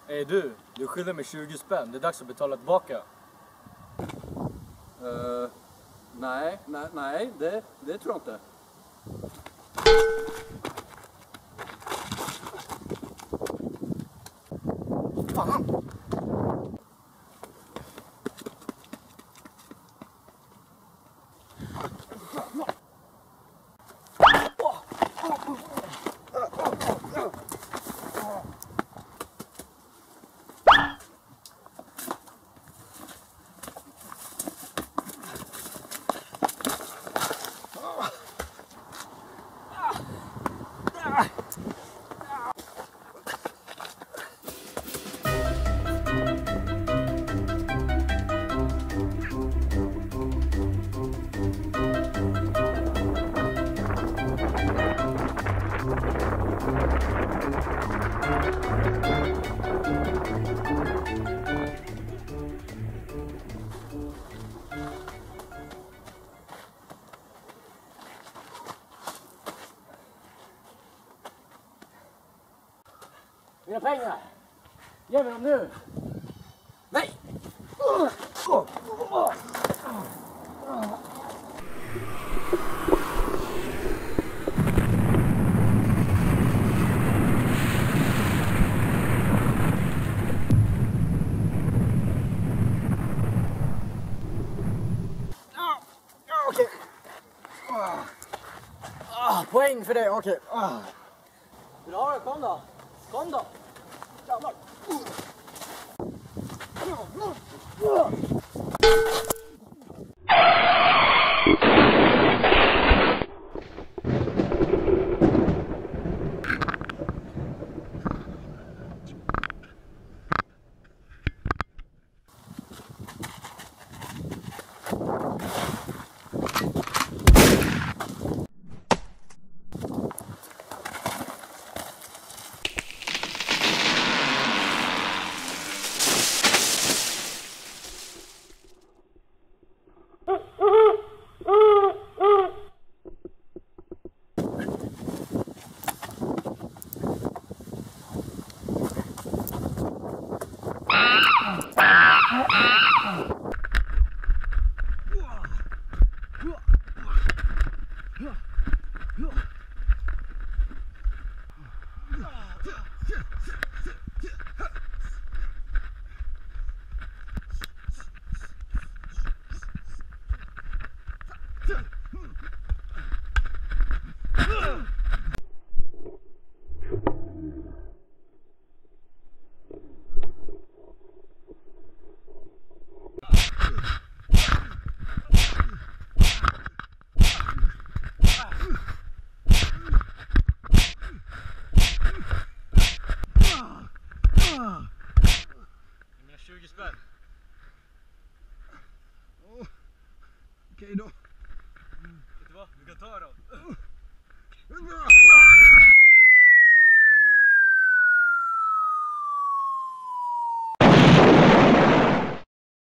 Du skyller mig 20 spänn. Det är dags att betala tillbaka. Nej, det tror jag inte. Fan! Mina pengar! Ge mig dem nu! Nej! Okej. Poäng för det, okej. Vill du ha det? Kom då! Kom då! Jävlar! Mina 20 spänn. Okej då. Vet du vad? Du kan ta dem.